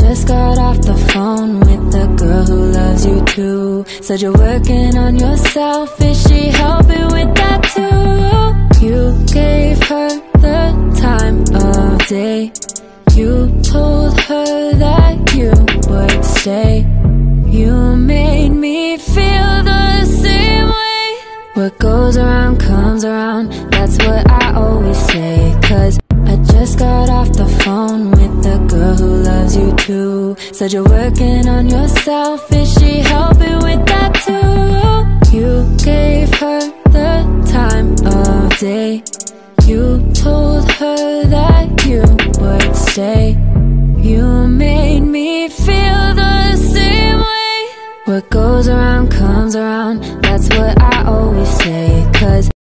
just got off the phone with the girl who loves you too. Said you're working on yourself, is she helping with that too? You gave her the time of day. You told her that you would stay. You made me feel the same way. What goes around comes around, that's what I always say. Cause I just got off the phone with the girl who loves you too. Said you're working on yourself, is she helping with that too? You gave her the time of day. You told her that you would stay. You made me feel the same way. What goes around comes around, that's what I always say. Cause